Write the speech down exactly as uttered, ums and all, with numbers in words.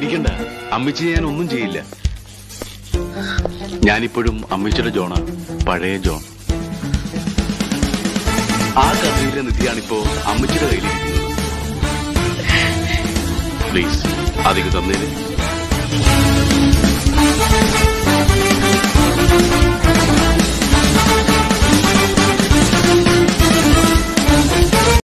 പേടിക്കണ്ട, അമ്മച്ചി ഞാൻ ഒന്നും ചെയ്യില്ല. ഞാനിപ്പോഴും അമ്മച്ചിയുടെ ജോണാണ്, പഴയ ജോൺ. ആ കഥയിലെ നിധിയാണിപ്പോ അമ്മച്ചിയുടെ കയ്യിലിരിക്കുന്നത്. പ്ലീസ്, അതിന് തന്നേര്.